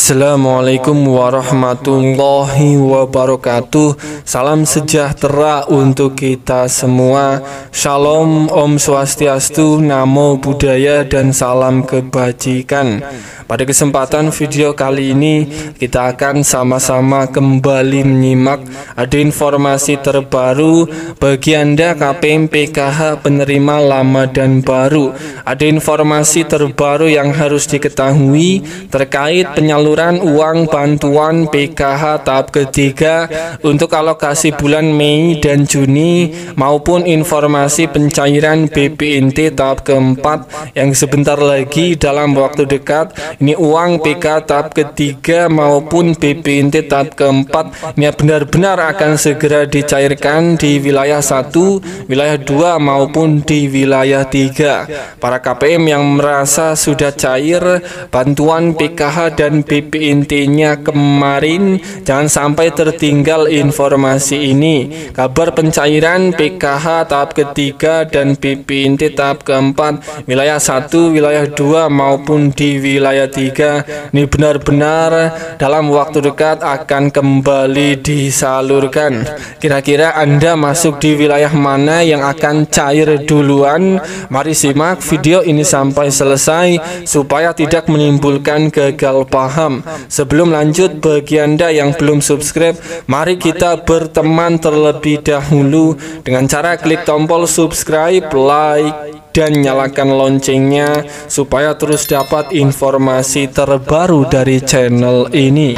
Assalamualaikum warahmatullahi wabarakatuh. Salam sejahtera untuk kita semua. Shalom, Om Swastiastu, Namo Buddhaya, dan salam kebajikan. Pada kesempatan video kali ini kita akan sama-sama kembali menyimak ada informasi terbaru bagi Anda KPM PKH penerima lama dan baru. Ada informasi terbaru yang harus diketahui terkait penyaluran uang bantuan PKH tahap ketiga untuk alokasi bulan Mei dan Juni, maupun informasi pencairan BPNT tahap keempat yang sebentar lagi dalam waktu dekat. Ini uang PK tahap ketiga maupun BPNT tahap keempat ini benar-benar akan segera dicairkan di wilayah 1, wilayah 2 maupun di wilayah 3. Para KPM yang merasa sudah cair bantuan PKH dan BPNT-nya kemarin, jangan sampai tertinggal informasi ini. Kabar pencairan PKH tahap ketiga dan BPNT tahap keempat wilayah 1, wilayah 2 maupun di wilayah 3 ini benar-benar dalam waktu dekat akan kembali disalurkan. Kira-kira Anda masuk di wilayah mana yang akan cair duluan? Mari simak video ini sampai selesai supaya tidak menimbulkan gagal paham. Sebelum lanjut, bagi Anda yang belum subscribe, mari kita berteman terlebih dahulu dengan cara klik tombol subscribe, like, dan nyalakan loncengnya supaya terus dapat informasi terbaru dari channel ini.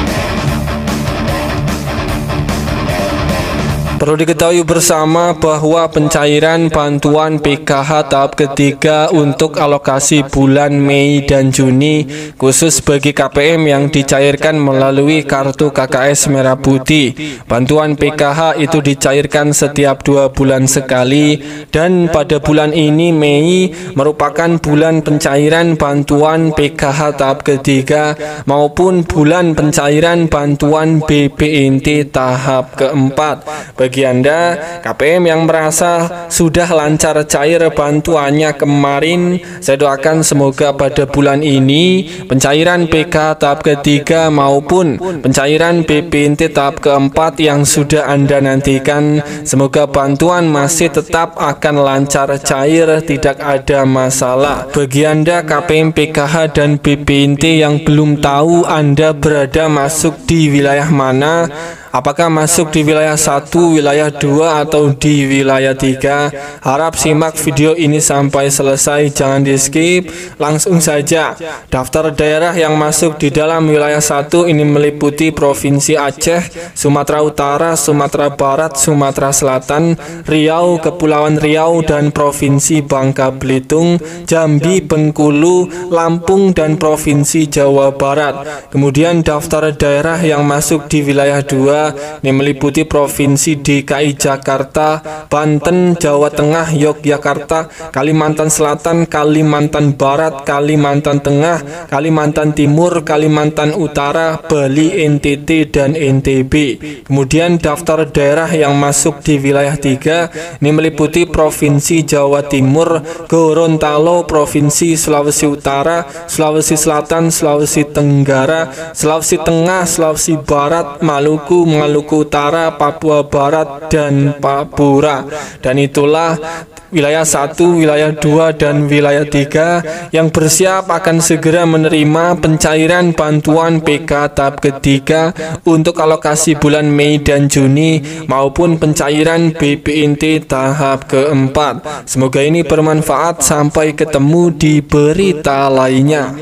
Perlu diketahui bersama bahwa pencairan bantuan PKH tahap ketiga untuk alokasi bulan Mei dan Juni khusus bagi KPM yang dicairkan melalui kartu KKS Merah Putih. Bantuan PKH itu dicairkan setiap 2 bulan sekali, dan pada bulan ini Mei merupakan bulan pencairan bantuan PKH tahap ketiga maupun bulan pencairan bantuan BPNT tahap keempat. Bagi Anda KPM yang merasa sudah lancar cair bantuannya kemarin, saya doakan semoga pada bulan ini pencairan PK tahap ketiga maupun pencairan BPNT tahap keempat yang sudah Anda nantikan, semoga bantuan masih tetap akan lancar cair, tidak ada masalah. Bagi Anda KPM PKH dan BPNT yang belum tahu Anda berada masuk di wilayah mana, apakah masuk di wilayah 1, wilayah 2, atau di wilayah 3? Harap simak video ini sampai selesai, jangan di skip, langsung saja. Daftar daerah yang masuk di dalam wilayah 1 ini meliputi Provinsi Aceh, Sumatera Utara, Sumatera Barat, Sumatera Selatan, Riau, Kepulauan Riau, dan Provinsi Bangka Belitung, Jambi, Bengkulu, Lampung, dan Provinsi Jawa Barat. Kemudian daftar daerah yang masuk di wilayah 2 ini meliputi Provinsi DKI Jakarta, Banten, Jawa Tengah, Yogyakarta, Kalimantan Selatan, Kalimantan Barat, Kalimantan Tengah, Kalimantan Timur, Kalimantan Utara, Bali, NTT, dan NTB. Kemudian daftar daerah yang masuk di wilayah 3 ini meliputi Provinsi Jawa Timur, Gorontalo, Provinsi Sulawesi Utara, Sulawesi Selatan, Sulawesi Tenggara, Sulawesi Tengah, Sulawesi Barat, Maluku, Maluku Utara, Papua Barat, dan Papua. Dan itulah wilayah 1, wilayah 2, dan wilayah 3 yang bersiap akan segera menerima pencairan bantuan PK tahap ketiga untuk alokasi bulan Mei dan Juni maupun pencairan BPNT tahap keempat. Semoga ini bermanfaat. Sampai ketemu di berita lainnya.